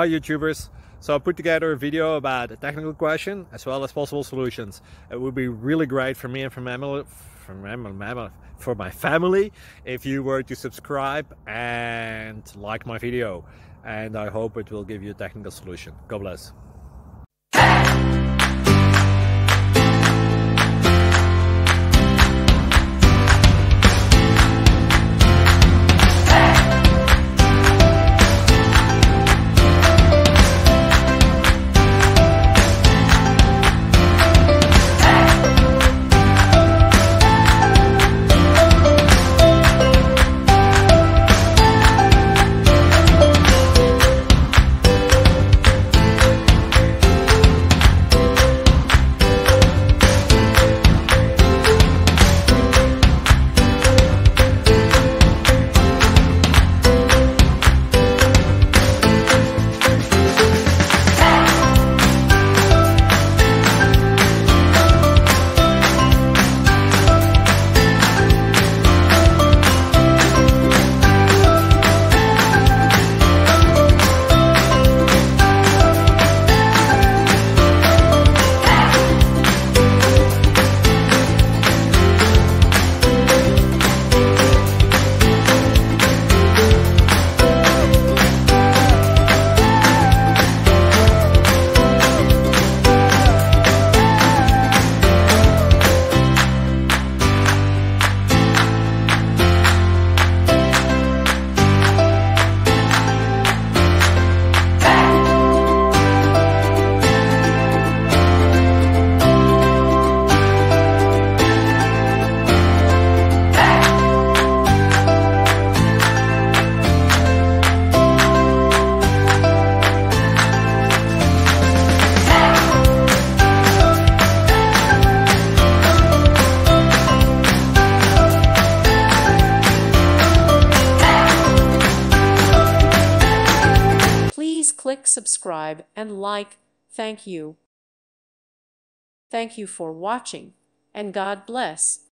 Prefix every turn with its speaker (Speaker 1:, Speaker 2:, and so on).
Speaker 1: Hi YouTubers! So I put together a video about a technical question as well as possible solutions. It would be really great for me and for my family if you were to subscribe and like my video, and I hope it will give you a technical solution. God bless.
Speaker 2: Please click subscribe and like. Thank you. Thank you for watching, and God bless.